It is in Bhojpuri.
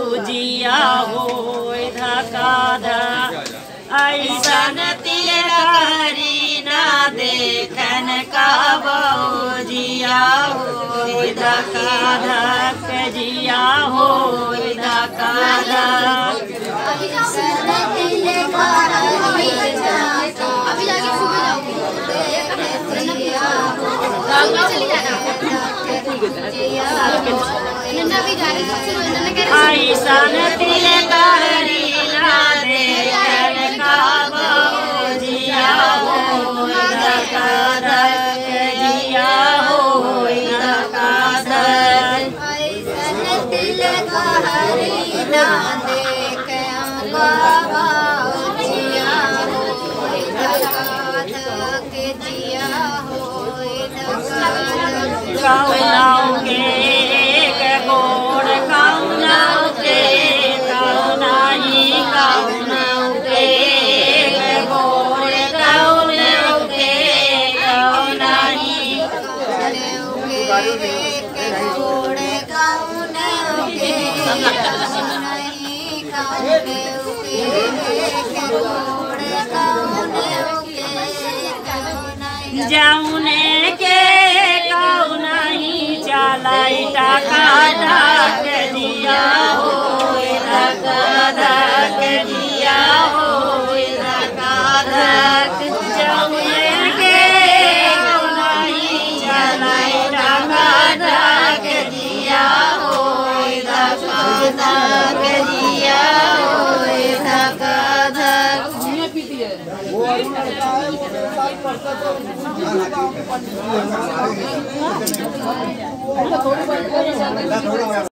जिया हो धका धा ऐसन तिलकारी ना देखन का जिया हो धका धक जिया हो धका धक ऐसन तिलकारी ना देखन का जिया हो धका धक जिया हो धका धक ऐसन तिलकारी ना देखन का जिया हो धका धक जिया हो धका धक कौनाऊ के एक गोड़ कौनाऊ के कौनाई कौनाऊ के एक गोड़ कौनाऊ के कौनाई एक गोड़ कौनाऊ के जाऊने के कौनाई चलाई टाका धक दिया हो धका धक दिया हो धका धक जाऊने के कौनाई चलाई टाका धक दिया हो धका धक दिया हो धका धक